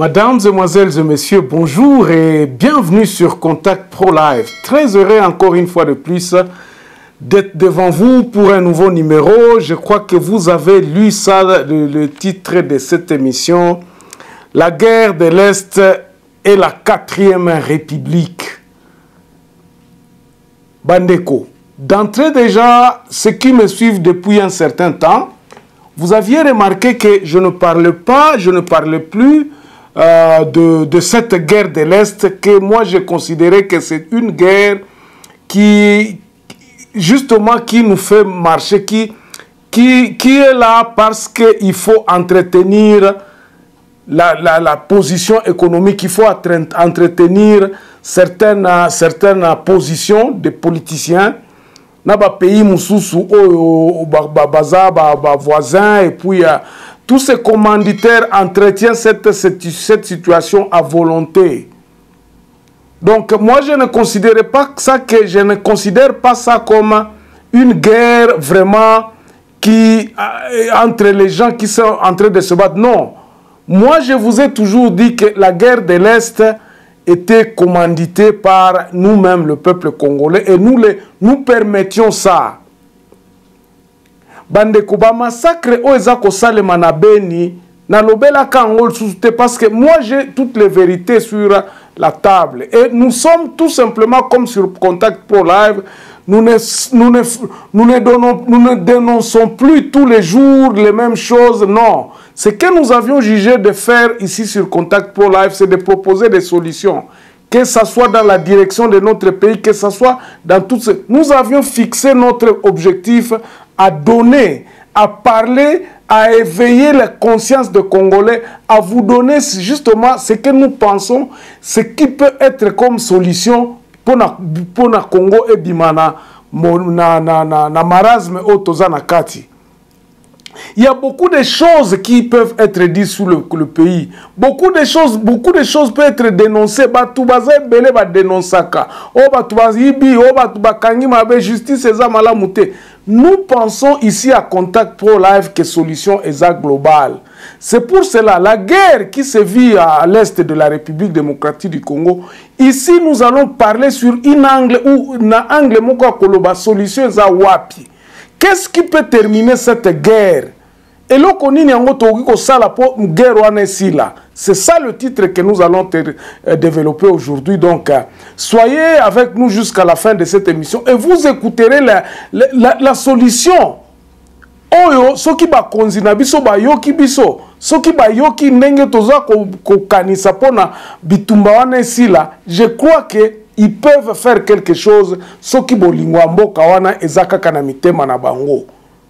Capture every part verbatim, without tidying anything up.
Mesdames, Mesdemoiselles et Messieurs, bonjour et bienvenue sur Contact Pro Live. Très heureux encore une fois de plus d'être devant vous pour un nouveau numéro. Je crois que vous avez lu ça, le, le titre de cette émission, La guerre de l'Est et la quatrième République. Bandeko, d'entrée déjà, ceux qui me suivent depuis un certain temps, vous aviez remarqué que je ne parle pas, je ne parle plus euh, de, de cette guerre de l'Est que moi je considérais que c'est une guerre qui, justement, qui nous fait marcher, qui, qui, qui est là parce qu'il faut entretenir la, la, la position économique, il faut entretenir certaines, certaines positions des politiciens. Dans les pays mususu, voisins, et puis euh, tous ces commanditaires entretiennent cette, cette, cette situation à volonté. Donc moi je ne considère pas ça, que je ne considère pas ça comme une guerre vraiment qui euh, entre les gens qui sont en train de se battre. Non, moi je vous ai toujours dit que la guerre de l'Est était commandité par nous-mêmes, le peuple congolais, et nous, les, nous permettions ça. Bandeko ba massacre o ezako salema na Beni, na lobela kangol soute, parce que moi j'ai toutes les vérités sur la table. Et nous sommes tout simplement comme sur Contact Pro Live, nous ne, nous ne, nous ne, donnons, nous ne dénonçons plus tous les jours les mêmes choses, non. Ce que nous avions jugé de faire ici sur Contact Pro Live, c'est de proposer des solutions. Que ce soit dans la direction de notre pays, que ce soit dans tout ce... Nous avions fixé notre objectif à donner, à parler, à éveiller la conscience des Congolais, à vous donner justement ce que nous pensons, ce qui peut être comme solution pour le Congo et Bimana, na, na, na, na marasme otoza na kati. Il y a beaucoup de choses qui peuvent être dites sur le, le pays. Beaucoup de choses, beaucoup de choses peuvent être dénoncées. Nous pensons ici à Contact Pro Live que solution est globale. C'est pour cela, la guerre qui se vit à l'est de la République démocratique du Congo, ici nous allons parler sur une angle ou une angle moko solution est wapi. Qu'est-ce qui peut terminer cette guerre? Et là, c'est ça le titre que nous allons développer aujourd'hui. Donc, soyez avec nous jusqu'à la fin de cette émission et vous écouterez la, la, la solution. Oyo, soki ba konzina biso ba yoki biso, soki ba yoki ndenge toza ko kanisa pona bitumba wana sila, je crois que ils peuvent faire quelque chose, soki bolingwa mboka wana ezaka kana mitema na bango.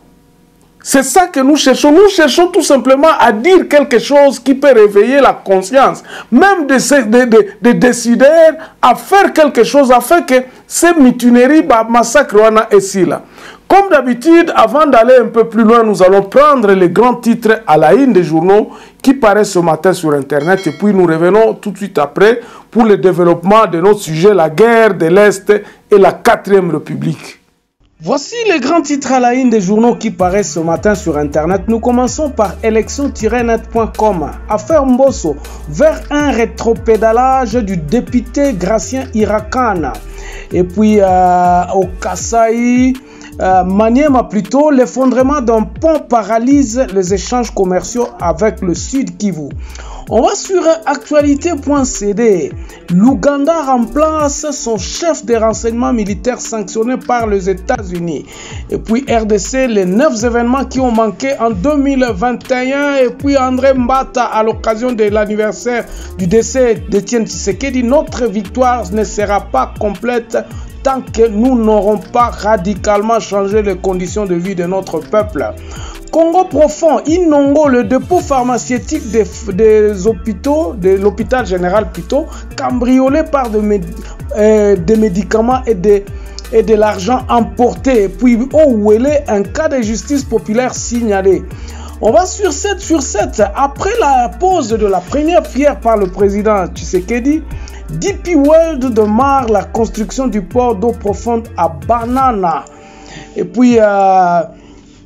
C'est ça que nous cherchons. Nous cherchons tout simplement à dire quelque chose qui peut réveiller la conscience, même de ces de, de, de décideurs, à faire quelque chose, afin que ces mutineries, bah, massacre wana sila. Comme d'habitude, avant d'aller un peu plus loin, nous allons prendre les grands titres à la une des journaux qui paraissent ce matin sur Internet. Et puis nous revenons tout de suite après pour le développement de notre sujet, la guerre de l'Est et la quatrième République. Voici les grands titres à la une des journaux qui paraissent ce matin sur Internet. Nous commençons par élection tiret net point com. Affaire Mbosso vers un rétropédalage du député Gracien Irakana. Et puis euh, au Kasaï, Euh, Maniema plutôt, l'effondrement d'un pont paralyse les échanges commerciaux avec le Sud Kivu. On va sur actualité point c d. L'Ouganda remplace son chef des renseignements militaires sanctionné par les États-Unis. Et puis R D C, les neuf événements qui ont manqué en deux mille vingt et un. Et puis André Mbata, à l'occasion de l'anniversaire du décès d'Étienne Tshisekedi, notre victoire ne sera pas complète tant que nous n'aurons pas radicalement changé les conditions de vie de notre peuple. Congo profond, Inongo, le dépôt pharmaceutique des, des hôpitaux, de l'hôpital général plutôt, cambriolé par de méd euh, des médicaments et de, et de l'argent emporté. Et puis au Ouélé, un cas de justice populaire signalé. On va sur sept sur sept. Après la pose de la première pierre par le président Tshisekedi, D P World démarre la construction du port d'eau profonde à Banana. Et puis, euh,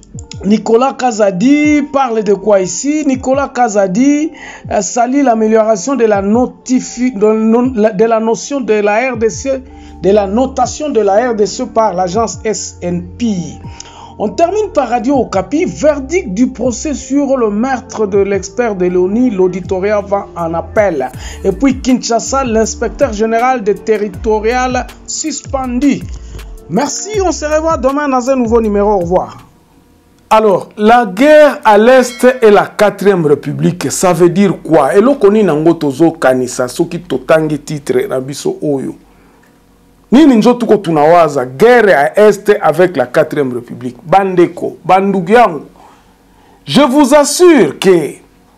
Nicolas Kazadi parle de quoi ici? Nicolas Kazadi euh, salit l'amélioration de la notifi de, non, de la notion de la R D C, de la notation de la R D C par l'agence S N P. On termine par Radio Okapi, verdict du procès sur le meurtre de l'expert de l'ONU, l'auditorat va en appel. Et puis Kinshasa, l'inspecteur général des territoriales suspendu. Merci, on se revoit demain dans un nouveau numéro. Au revoir. Alors, la guerre à l'Est et la quatrième république, ça veut dire quoi? Et là, on a un tozo kanisa, ce qui totangi titre nabiso oyo. Nini njotu ko tunawaza guerre à Est avec la quatrième république. Bandeko, bandugyangu. Je vous assure que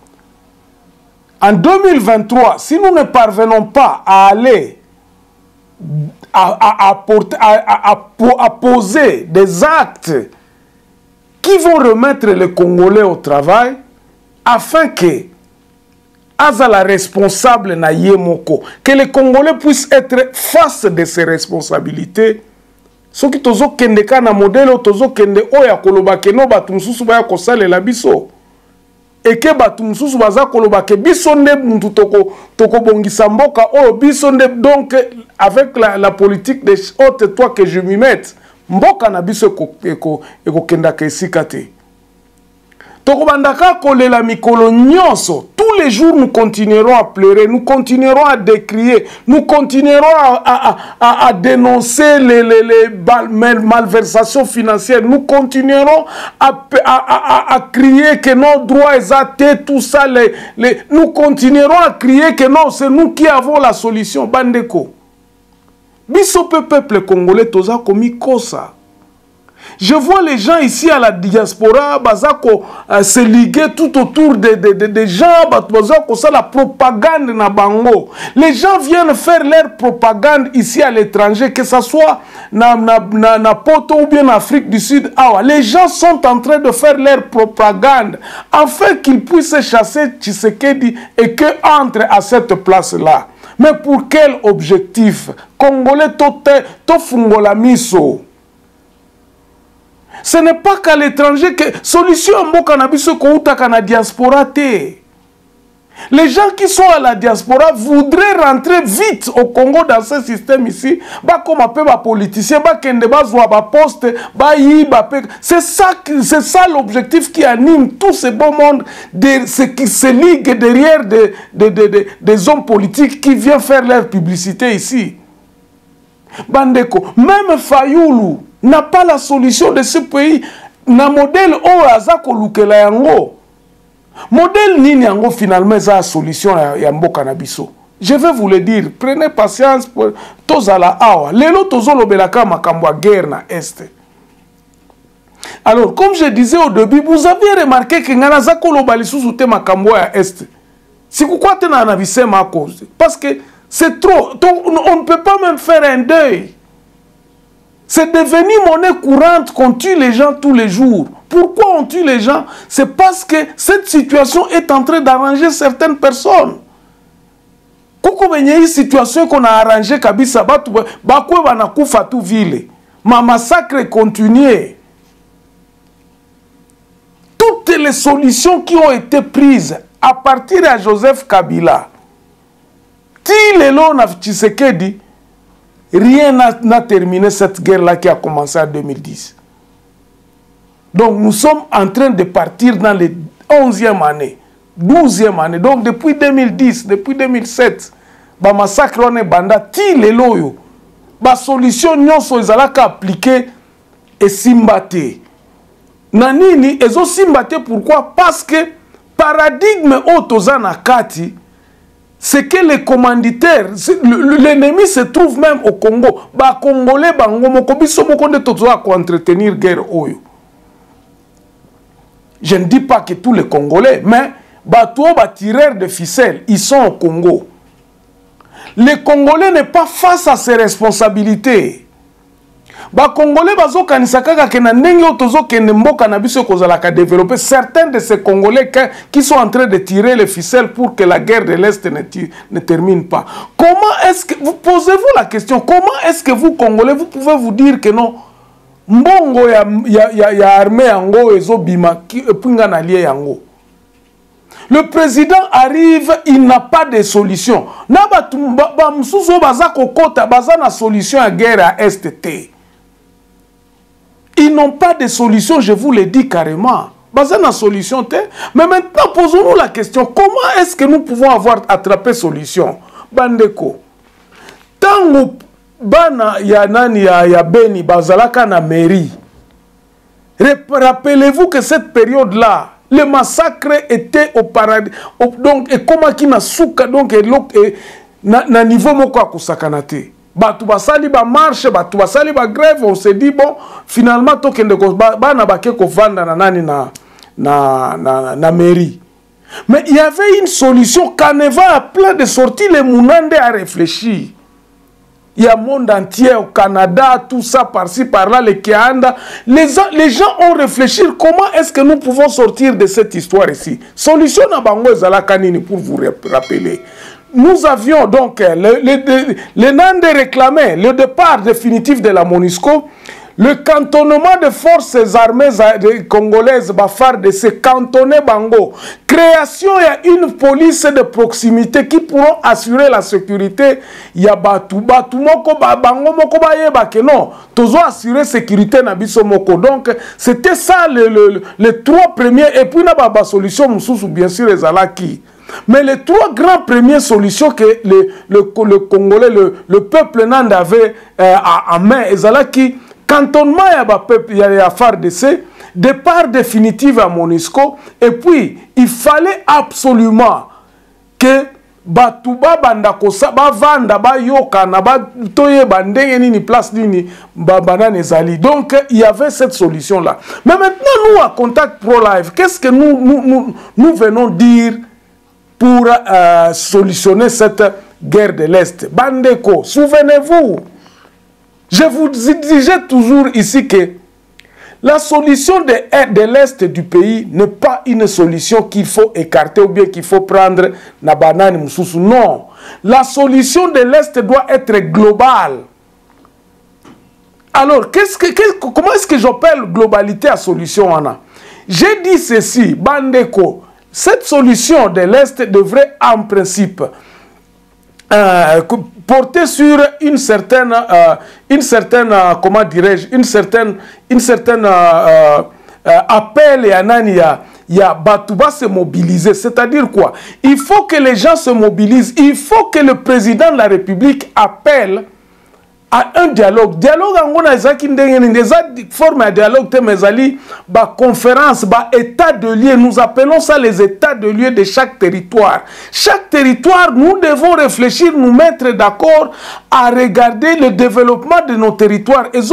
en deux mille vingt-trois, si nous ne parvenons pas à aller à, à, à, porter, à, à, à poser des actes qui vont remettre les Congolais au travail afin que Azala responsable na yemoko, que les Congolais puissent être face de ces responsabilités. Ce qui tozo kende kana modèle tozo kende oya koloba ke no batumsusu baya kosale la biso. Et que batumsusu baza koloba ke biso nde muntu toko toko bongisa mboka oyo biso nde, donc avec la, la politique de haute toi que je m'y mette. Mboka na biso eko eko kenda ke sikate. Toko bandaka kolela mikolo nyonso. Tous les jours nous continuerons à pleurer, nous continuerons à décrier, nous continuerons à, à, à, à dénoncer les, les, les mal, malversations financières, nous continuerons à, à, à, à crier que nos droits exaltés, tout ça, les, les, nous continuerons à crier que non, c'est nous qui avons la solution. Bandeko. Biso peuple congolais toza komi kosa. Je vois les gens ici à la diaspora bazako euh, se liguer tout autour des de, de, de gens, bazako ça la propagande na bango. Les gens viennent faire leur propagande ici à l'étranger, que ce soit na, na, na, na Poto ou bien en Afrique du Sud. Ah, les gens sont en train de faire leur propagande afin qu'ils puissent chasser Tshisekedi et que entre à cette place-là. Mais pour quel objectif? Congolais tote tofungola miso. Ce n'est pas qu'à l'étranger que solution mboka na biso ko utaka na diaspora te. Les gens qui sont à la diaspora voudraient rentrer vite au Congo dans ce système ici. Ba comme un peu ba politicien, ba kende ba zwa ba poste, ba yi ba pe. C'est ça, c'est ça l'objectif qui anime tout ce beau monde, de ce qui se ligue derrière des de, de, de, de hommes politiques qui viennent faire leur publicité ici. Bandeko, même Fayoulou n'a pas la solution de ce pays. Na modèle o azako lukela yango. Modèle nini yango finalement za solution ya mboka na biso. Je vais vous le dire, prenez patience pour tozala awa. Lelo tozolobelaka makambo guerre na Est. Alors, comme je disais au début, vous avez remarqué que ngana zako lobali susu te makambo ya Est. Si pourquoi te na navisema cause? Parce que c'est trop. On ne peut pas même faire un deuil. C'est devenu monnaie courante qu'on tue les gens tous les jours. Pourquoi on tue les gens? C'est parce que cette situation est en train d'arranger certaines personnes. Koko benye une situation qu'on a arrangé kabisa batu bakwe banakufa tu vile. Ma massacre continue. Toutes les solutions qui ont été prises à partir de Joseph Kabila, ti lelo na Tshisekedi, rien n'a terminé cette guerre-là qui a commencé en deux mille dix. Donc nous sommes en train de partir dans les onzième année, douzième année. Donc depuis deux mille dix, depuis deux mille sept, ba massacre on est banda ti lelo yo. Ba solution nyonso ezalaka appliquer et simbate. Nanini ezo simbate pourquoi? Parce que paradigme otoza na kati, c'est que les commanditaires, l'ennemi se trouve même au Congo. Ba Congolais bango moko biso moko nde tozoa ko entretenir guerre oyo. Je ne dis pas que tous les Congolais, mais bato ba tireurs de ficelles, ils sont au Congo. Les Congolais n'est pas face à ses responsabilités. Ba Congolais bazo kanisa kaka ke na ndenge otozo kende mboka na biso kozala ka développer. Certains de ces Congolais qui sont en train de tirer les ficelles pour que la guerre de l'Est ne, ne termine pas. Comment est-ce que vous posez-vous la question? Comment est-ce que vous Congolais vous pouvez vous dire que non, mbongo ya, ya, ya, ya armée yango ezobima pinga na lie yango. Le président arrive, il n'a pas de solution. Na ba ba msusu baza kokota baza na solution à guerre à S T T. Ils n'ont pas de solution, je vous le dis carrément. Baza na solution te. Mais maintenant posons-nous la question, comment est-ce que nous pouvons avoir attrapé solution? Bandeko. Tango bana ya nani ya, ya Beni bazalaka na mairie. Rappelez-vous que cette période-là, le massacre était au paradis. Donc, et comment qui n'a souka, donc, et, et na, na niveau moko akusakanate. Batu basali ba marche, batu basali ba grève, on se dit, bon, finalement, tokende ko, ba, ba na bake ko vanda na nani na, na, na, na mairie. Mais il y avait une solution. Caneva a plein de sorties, les Mounande a réfléchi. Il y a le monde entier, au Canada, tout ça, par-ci, par-là, les Kianda. Les, les gens ont réfléchi comment est-ce que nous pouvons sortir de cette histoire ici. Solution à Bango Zalakanini pour vous rappeler. Nous avions donc, le, le, le Nande réclamait le départ définitif de la MONUSCO, le cantonnement des forces armées congolaises, Bafar de se cantonner Bango, création et une police de proximité qui pourront assurer la sécurité. Il y a Batu, Batu Moko, Bango Moko Bayeba, que non, toujours assurer sécurité Nabiso Moko. Donc, c'était ça les le, le trois premiers, et puis, il y a une solution, bien sûr, les Alaki. Mais les trois grandes premières solutions que le, le, le Congolais, le, le peuple Nande avait euh, en main, les Alaki, cantonnement il y a les affaires de C, départ définitif à MONUSCO, et puis il fallait absolument que Batouba Bandakosa, Bavanda, Bayokana, Batoye Bandenge ni place ni Babana Nezali. Donc il y avait cette solution-là. Mais maintenant, nous, à Contact Pro Live, qu'est-ce que nous, nous, nous, nous venons dire pour euh, solutionner cette guerre de l'Est? Bandeko, souvenez-vous. Je vous disais toujours ici que la solution de, de l'Est du pays n'est pas une solution qu'il faut écarter ou bien qu'il faut prendre na banane moussoussou. Non. La solution de l'Est doit être globale. Alors, qu'est-ce que, qu'est, comment est-ce que j'appelle globalité à solution, Anna? J'ai dit ceci, Bandeko. Cette solution de l'Est devrait en principe Euh, porter sur une certaine, euh, une certaine, euh, comment dirais-je, une certaine, une certaine euh, euh, appel et anania. Il y a Batouba se mobiliser. C'est-à-dire quoi? Il faut que les gens se mobilisent. Il faut que le président de la République appelle à un dialogue. Dialogue en Gonazaki des formes de dialogue temezali, ba conférence, ba état de lieu. Nous appelons ça les états de lieu de chaque territoire. Chaque territoire, nous devons réfléchir, nous mettre d'accord à regarder le développement de nos territoires. Est-ce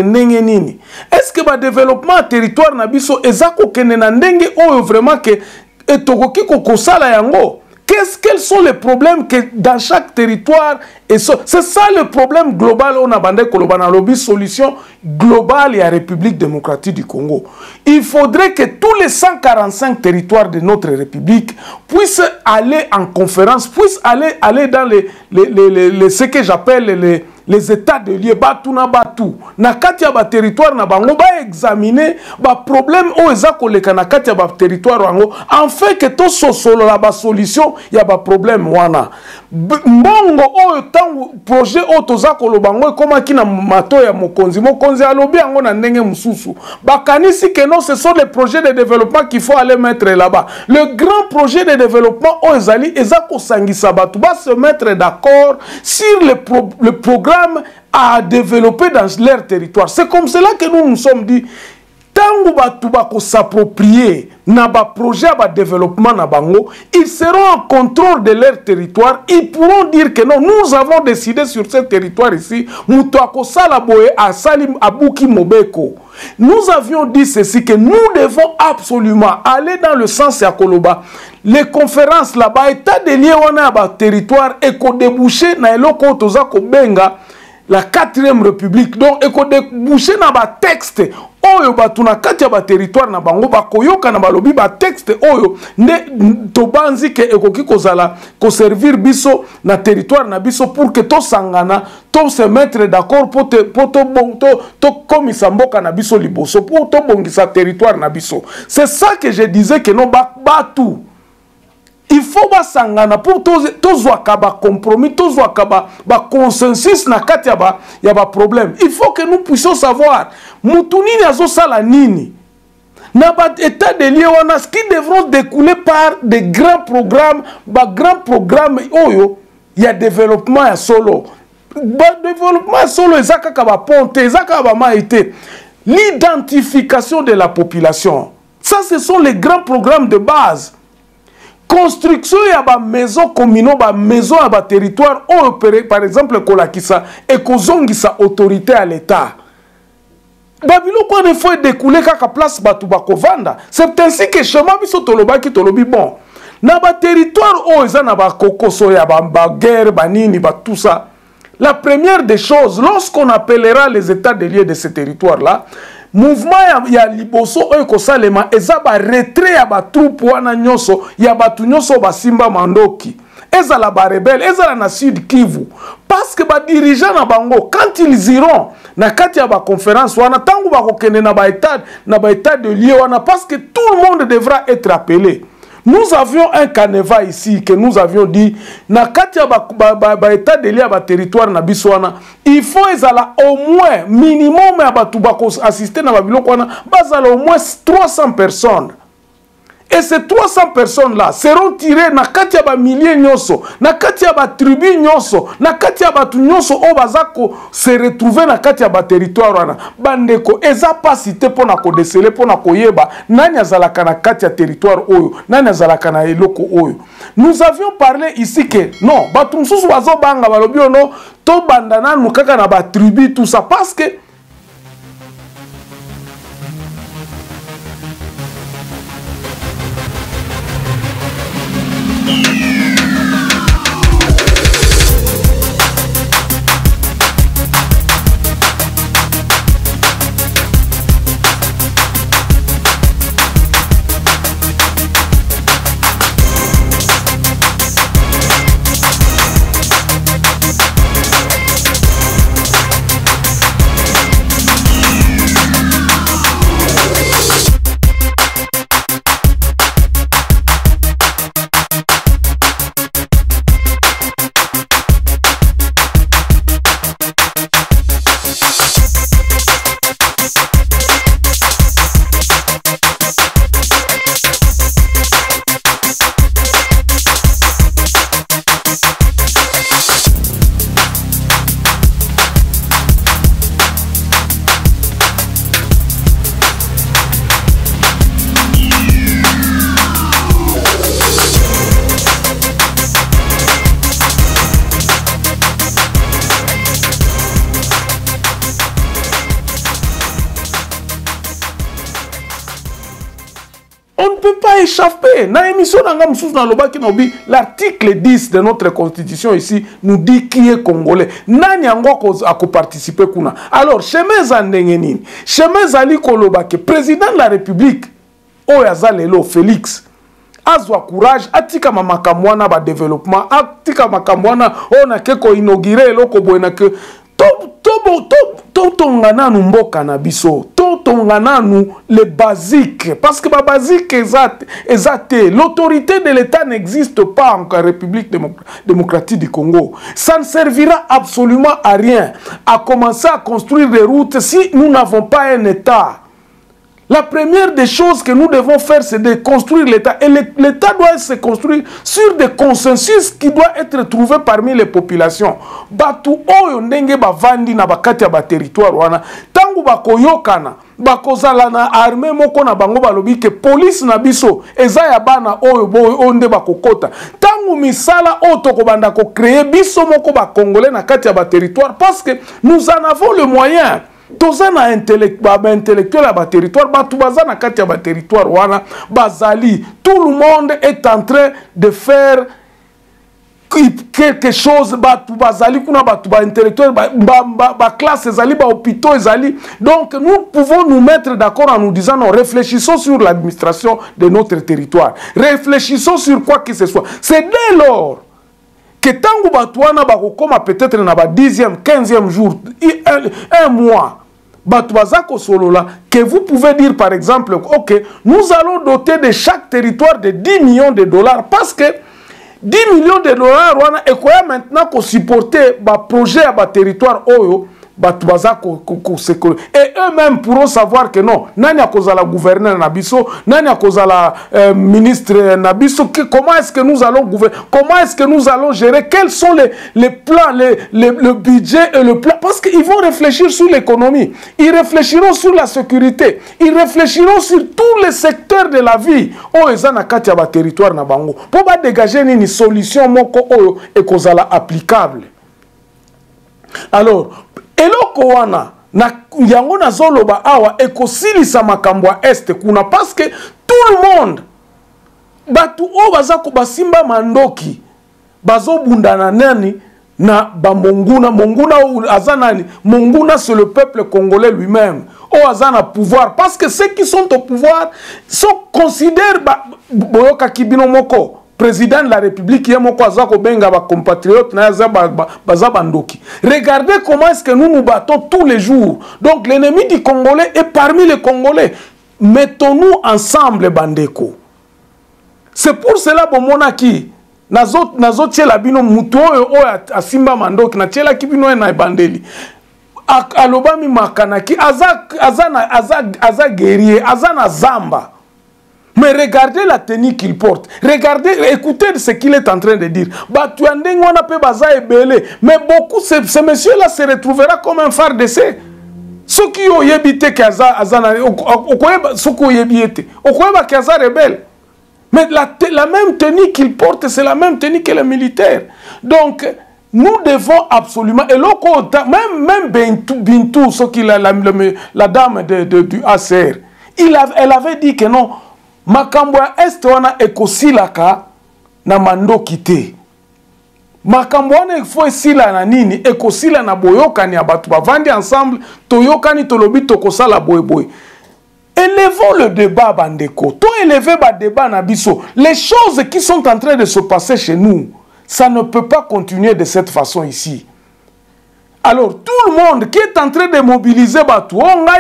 que le développement territoire nabiso ezako kenenandenge ou vraiment que etokoki kokosala yango? Qu'est-ce, quels sont les problèmes que dans chaque territoire? C'est ça le problème global. On a bandé Kolobana Lobby, solution globale et à République démocratique du Congo. Il faudrait que tous les cent quarante-cinq territoires de notre République puissent aller en conférence, puissent aller, aller dans les, les, les, les, les, ce que j'appelle les, les états de lieu. Batu na batu. Na katia ba territoire na bango ba examiner ba problème o ezako leka na katia ba territoire wango. En fait que to sosolo la ba solution ya ba problème wana. Mbongo o tangu projet o tozako lo bango koma kina mato ya mokonzi. Mokonzi alobi yango na ndenge mususu. Bakanisi que non, ce sont les projets de développement qu'il faut aller mettre là-bas. Le grand projet de développement o ezali ezako sangisa batu ba se mettre d'accord sur le, pro, le programme à développer dans leur territoire. C'est comme cela que nous nous sommes dit, tant que nous s'approprier na ba projet de développement na bango, ils seront en contrôle de leur territoire. Ils pourront dire que non, nous avons décidé sur ce territoire ici, nous avions dit ceci, que nous devons absolument aller dans le sens ya Koloba. Les conférences là-bas, état de lié on a ba territoire et qu'on débouché na eloko toza ko benga la quatrième république. Donc eko déboucher na ba texte oyo batu na kati ya ba territoire na bango ba koyoka na balobi ba texte oyo nde tobanzi ke ekoki kozala ko servir biso na territoire na biso pour que to sangana to se mettre d'accord pour te pour to bon to to komisa mboka na biso liboso pour to bongisa territoire na biso. C'est ça que je disais que non ba batu il faut ba sangana pour to to zwaka ba compromis to zwaka ba ba consensus na kati ya ba ya ba problème. Il faut que nous puissions savoir mutu nini azo sala nini na ba état de lieu wana ce qui devront découler par des grands programmes ba grands programmes oyo ya développement ya solo ba développement ya solo ezaka ka ba ponte ezaka ba maïté l'identification de la population. Ça ce sont les grands programmes de base. Construction ya ba maison communaux ba maison ya ba territoire ou par exemple kolakisa et kozongisa autorité à l'état. Babilo quoi ne faut découler kaka place batu bakovanda. C'est ainsi que chemin biso toloba ki tolobi bon. Na ba territoire o eza na ba kokoso ya ba, ba guerre ba nini ba tout ça. La première des choses lorsqu'on appellera les états de lieu de ce territoire là, mouvement ya, ya liboso oyo kosalema eza ba retrait ya ba troupe wana nyoso ya batu nyoso basimba mandoki eza la ba rebelle eza la na Sud Kivu parce que ba dirigeant na bango quand ils iront na kati ya ba conférence wana tangu ba kokende na ba état na ba état de lieu wana parce que tout le monde devra être appelé. Nous avions un canevas ici que nous avions dit na kati ya ba, ba, ba, ba état de lieu ba territoire na biso wana il faut ezala au moins minimum ya batu bako assister na babiloko wana bazala au moins trois cents personnes. Et ces trois cents personnes-là seront tirées na kati ya ba milliers nyoso, na kati ya ba tribu nyoso, na kati ya batu nyoso o bazako se retrouver na kati ya ba territoire wana. Bandeko eza pas cité pona ko déceler pona ko yeba nani azalaka na kati ya territoire oyo, nani azalaka na eloko oyo. Nous avions parlé ici que non, batu msusu bazo banga balobi ono to bandana nukaka na ba tribu tout ça parce que échappé. Dans l'émission l'article dix de notre constitution ici nous dit qui est congolais. Nani ango a participé kuna. Alors, chemin Zandengenine, chemin Zali Kolobake, président de la République, Oyazalelo Félix, azwa courage, atika mamakamwana ba développement, atika makamwana, on a keko inauguré loko boena que top top top top tongana nu mboka na biso. Tongana nous les basiques parce que les basiques exact l'autorité de l'État n'existe pas en République démocratique du Congo. Ça ne servira absolument à rien à commencer à construire des routes si nous n'avons pas un État. La première des choses que nous devons faire, c'est de construire l'État. Et l'État doit se construire sur des consensus qui doivent être trouvés parmi les populations. Batu oyo ndenge bavandi na bakati ya ba territoire wana. Tangu bakoyokana, bakozala na armée moko na bango balobi ke police na biso eza ya bana oyo boyo onde bakokota. Tangu misala oyo tokobanda ko créer biso moko ba congolais na kati ya ba territoire parce que nous en avons le moyen. Tozana intellectuel à bas territoire, batubazana katia bas territoire wana bazali. Tout le monde est en train de faire quelque chose, batu bazali kuna batu ba intellectuel, ba, ba, ba, ba classe ezali, ba hôpitaux ezali. Donc nous pouvons nous mettre d'accord en nous disant non, réfléchissons sur l'administration de notre territoire. Réfléchissons sur quoi que ce soit. C'est dès lors que tangu batu wana bakokoma peut-être na ba dixième, quinzième jour, un, un mois, batu bazako solola, que vous pouvez dire par exemple, ok, nous allons doter de chaque territoire de dix millions de dollars parce que dix millions de dollars wana ekoya maintenant ko supporter ba projet à ba territoire oyo batu bazako ko sekolo et eux-mêmes pourront savoir que non nani akozala gouverneur na biso nani akozala euh, ministre na biso comment est-ce que nous allons gouverner, comment est-ce que nous allons gérer, quels sont les les plans, les, les le budget et le plan, parce qu'ils vont réfléchir sur l'économie, ils réfléchiront sur la sécurité, ils réfléchiront sur tous les secteurs de la vie o ezana kati ya ba territoire na bango pour ba dégager ni solution moko oyo ekozala applicable. Alors eloko wana na yango na zoloba awa ekosilisa makambo ya este kuna parce que tout le monde batu o bazako basimba mandoki bazobundana nani na ba monguna monguna azanani monguna c'est le peuple congolais lui-même o azana pouvoir parce que ceux qui sont au pouvoir sont considèrent boyoka kibino moko président de la République, regardez comment est-ce que nous nous battons tous les jours. Donc l'ennemi du Congolais est parmi les Congolais. Mettons-nous ensemble, Bandeko. C'est pour cela que mon aki, nazo nazo tchela bino muto o a simba mandoki na tchela kibino na bandeli. Alobami makanaki aza azana aza aza guerrier azana zamba. Mais regardez la tenue qu'il porte. Regardez, écoutez ce qu'il est en train de dire. Mais beaucoup, ce, ce monsieur-là se retrouvera comme un phare d'essai. Ceux qui ont évité Kaza, ceux qui ont évité, Kaza rebelle. Mais la, la même tenue qu'il porte, c'est la même tenue que les militaires. Donc, nous devons absolument, et même, même Bintou, Bintou ce qui la, la, la, la dame de, de, du A C R, il a, elle avait dit que non, makambo ya este wana ekosilaka na mandoki te. Makambo wana ifo esila na nini ekosila na boyokani ya batu bavandi ensemble toyokani tolobi tokosala boy boy. Élevons le débat bandeko. To élever ba débat na biso. Les choses qui sont en train de se passer chez nous, ça ne peut pas continuer de cette façon ici. Alors tout le monde qui est en train de mobiliser batu,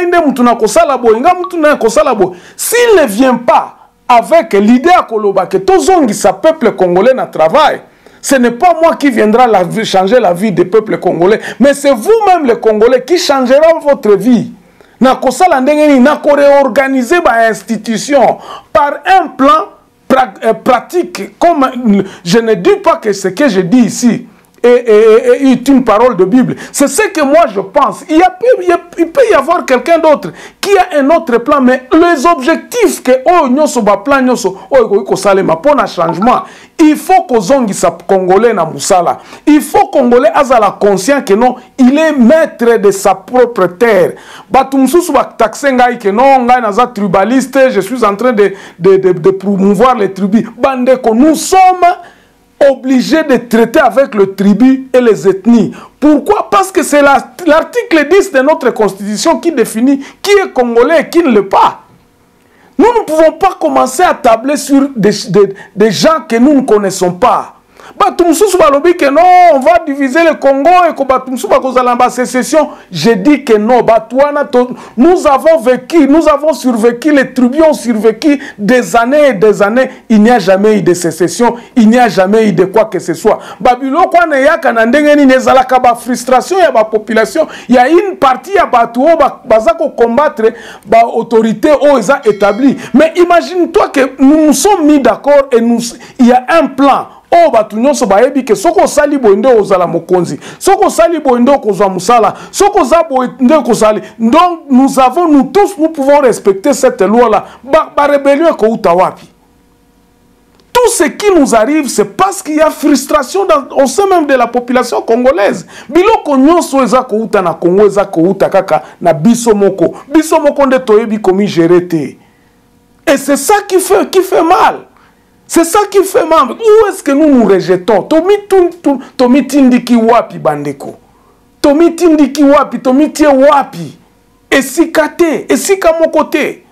s'il ne vient pas avec l'idée à Koloba que Tozongi sa peuple congolais na travail, ce n'est pas moi qui viendra la, changer la vie des peuples congolais, mais c'est vous-même les Congolais qui changeront votre vie. Na kosala ndengeni na ko réorganiser ba institution par un plan pra, euh, pratique, comme je ne dis pas que ce que je dis ici Et, et, et, et une parole de Bible. C'est ce que moi je pense. Il, y a, il, y a, il peut y avoir quelqu'un d'autre qui a un autre plan, mais les objectifs que oh nyoso ba plan nyoso oh ko salema pour un changement, il faut que zongi sa congolais na musala. Il faut congolais azala conscient que non, il est maître de sa propre terre. Batumsusu ba taxengai que non, ngai naza tribaliste, je suis en train de de de, de promouvoir les tribus. Bande que nous sommes obligé de traiter avec le tribu et les ethnies. Pourquoi? Parce que c'est l'article dix de notre constitution qui définit qui est congolais et qui ne l'est pas. Nous ne pouvons pas commencer à tabler sur des, des, des gens que nous ne connaissons pas. Que non, on va diviser le Congo et que sécession. Je dis que non, nous avons vécu, nous avons survécu, les tribus ont survécu des années et des années. Il n'y a jamais eu de sécession, il n'y a jamais eu de quoi que ce soit. Babylone, il y a frustration, il y a la population, il y a une partie qui a combattre l'autorité établie. Mais imagine-toi que nous nous sommes mis d'accord et nous, il y a un plan. Oh batu nyonso bayebi ke soko sali boinde ozala mokonzi soko sali boinde kozwa musala soko za boinde kozali. Donc nous avons nous tous nous pouvons respecter cette loi là. Ba, ba rébellion ko utawapi. Tout ce qui nous arrive c'est parce qu'il y a frustration dans, au sein même de la population congolaise. Biloko nyonso eza ko uta na Congo eza ko uta kaka na biso moko. Biso moko nde toyebi komi gérer te. Et c'est ça qui fait qui fait mal. C'est ça qui fait mal. Où est-ce que nous nous rejetons? Tomi tindiki wapi bandeko. Tomi tindiki wapi, tomi tie wapi. Esikate, esika mon côté.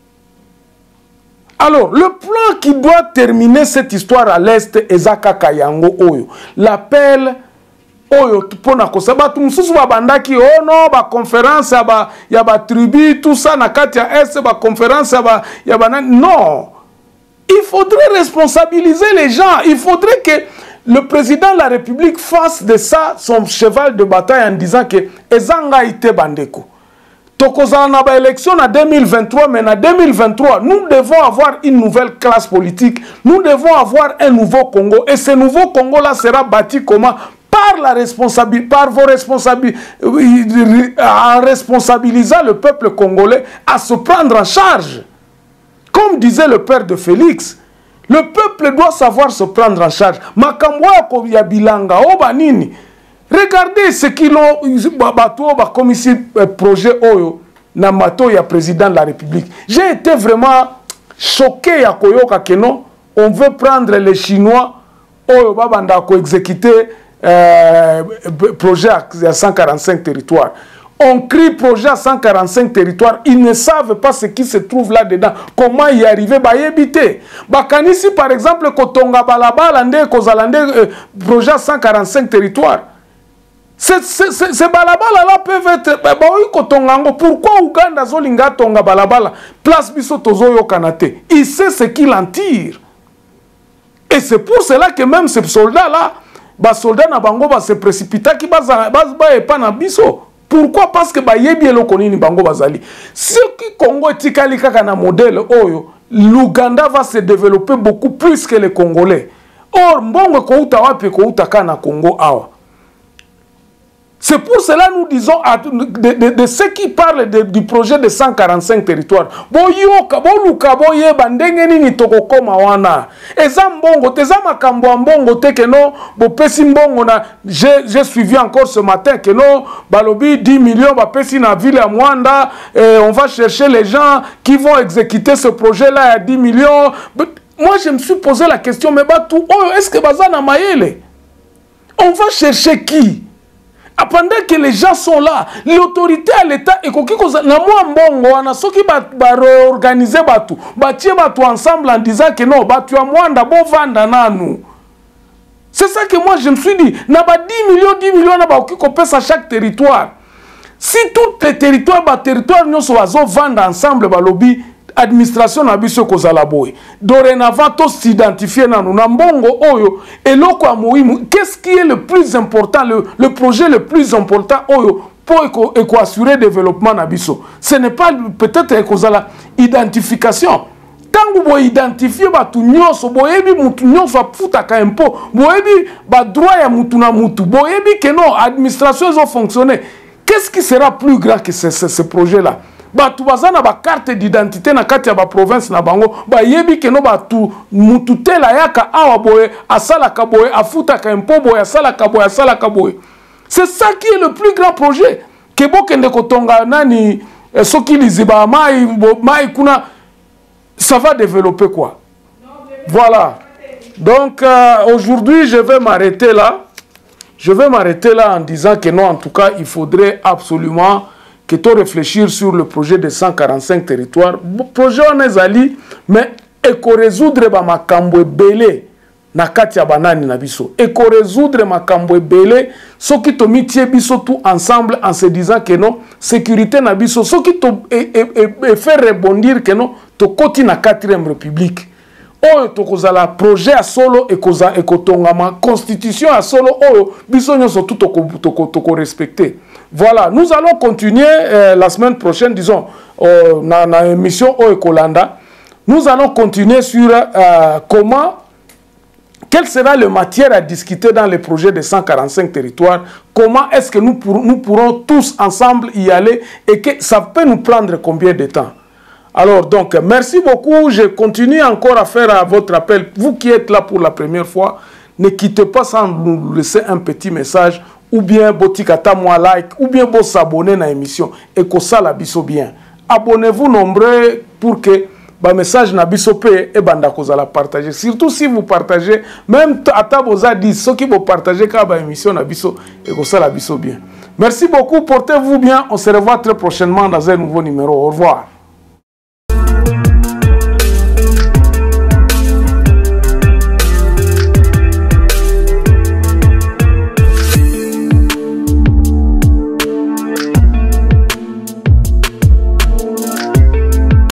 Alors, le plan qui doit terminer cette histoire à l'Est, Ezaka Kayango Oyo. L'appel Oyo, pona kosa ba tumsusu ba bandaki oh non ba conférence ya ba ya ba tribu tout ça na kati ya Est ba conférence ya ba ya ba non. Il faudrait responsabiliser les gens. Il faudrait que le président de la République fasse de ça son cheval de bataille en disant que Ezanga ite bandeko. Tokozana na ba élection en deux mille vingt-trois, mais en deux mille vingt-trois, nous devons avoir une nouvelle classe politique. Nous devons avoir un nouveau Congo. Et ce nouveau Congo-là sera bâti comment? Par la responsabilité, par vos responsabilités, en responsabilisant le peuple congolais à se prendre en charge. Comme disait le père de Félix, le peuple doit savoir se prendre en charge. Makamboya ya bilanga obanini. Regardez ce qu'ils ont comme ici projet Oyo na mato ya président de la République. J'ai été vraiment choqué à Koyoka Keno. On veut prendre les Chinois Oyo babanda ko exécuter euh, projet à cent quarante-cinq territoires. On crie projet à cent quarante-cinq territoires. Ils ne savent pas ce qui se trouve là-dedans. Comment y arriver? Bah, y habiter. Bakanisi, par exemple, Kotonga Balabala, Kozalande, euh, projet à cent quarante-cinq territoires. Ces balabala-là peuvent être. Bah, oui, Kotongango. Pourquoi Ouganda Zolinga Tonga Balabala? Place Biso Tozoyo Kanate. Il sait ce qu'il en tire. Et c'est pour cela que même ces soldats-là, les soldats na bango ba se précipita qui baza pas na biso. Pourquoi? Parce que ba yebi eloko nini bango bazali. Ce qui Congo etikali kaka na modèle oyo, l'Ouganda va se développer beaucoup plus que les Congolais. Or mbongo ko uta wapi ko uta kana Congo awa. C'est pour cela que nous disons à, de, de, de ceux qui parlent de, du projet de cent quarante-cinq territoires. Boyoka, boluka, boye, bandenge nini toko koma wana. Eza mbongo, teza makambo mbongo te que non, bo pesi mbongo na, j'ai suivi encore ce matin que non, balobi dix millions, ba pesi na ville à Mwanda, et on va chercher les gens qui vont exécuter ce projet-là à dix millions. Moi, je me suis posé la question, mais bah tout, oh, est-ce que bazana maïle? On va chercher qui? Pendant que les gens sont là, l'autorité à l'État et qu'on na moi mbongo wana soki ba ba réorganiser batu, ba tie batu ensemble en disant que non, batu ya mwanda bo vanda nanu. C'est ça que moi je me suis dit, na ba dix millions dix millions na ba okiko pesa chaque territoire. Si tous les territoires ba territoire nyonso bazo vanda ensemble ba lobby administration na biso kozala boy. Dorénavant tous s'identifier na nous na mbongo oyo eloko ya muhimu. Qu'est-ce qui est le plus important, le, le projet le plus important oyo pour éco assurer développement na biso? Ce n'est pas peut-être kozala identification. Tant que vous identifiez batu nyonso boyebi mutu nyonso afutaka impôt, boyebi ba droit ya mutu na mutu, boyebi que non administration ils ont fonctionné. Qu'est-ce qui sera plus grand que ce, ce, ce projet là? Batu bazana ba carte d'identité na kati ya ba province na bango ba yebi ke no batu mutu tela yaka awa boye asala ka boye afuta ka impôt boye asala ka boye asala ka boye. C'est ça qui est le plus grand projet. Que bokende kotonga nani eh, soki liziba mai mai kuna ça va développer quoi. Voilà. Donc euh, aujourd'hui je vais m'arrêter là. Je vais m'arrêter là en disant que non, en tout cas il faudrait absolument que tu réfléchir sur le projet de cent quarante-cinq territoires. Le projet on est allé, mais il faut résoudre ma cambo belé na katia banani na biso. Il faut résoudre ma cambo belé, ce qui te mit biso tout ensemble en se disant que non, sécurité na biso, ce qui te fait rebondir que non, to koti na quatrième république. Oh, to kozala projet à solo et koza et kotongama constitution à solo oh biso nyonso tout to to respecter. Voilà, nous allons continuer euh, la semaine prochaine, disons, euh, dans la émission Oekolanda. Nous allons continuer sur euh, comment, quelle sera la matière à discuter dans les projets de cent quarante-cinq territoires, comment est-ce que nous, pour, nous pourrons tous ensemble y aller et que ça peut nous prendre combien de temps. Alors, donc, merci beaucoup. Je continue encore à faire à votre appel. Vous qui êtes là pour la première fois, ne quittez pas sans nous laisser un petit message ou bien botikata moi like, ou bien vous s'abonner à l'émission et que ça la biso bien. Abonnez-vous nombreux pour que ba message na biso pe e banda kozala partager. Surtout si vous partagez, même à taboza dix, ceux qui vont partager ka ba émission na biso et ko sala biso bien. Merci beaucoup, portez-vous bien. On se revoit très prochainement dans un nouveau numéro. Au revoir.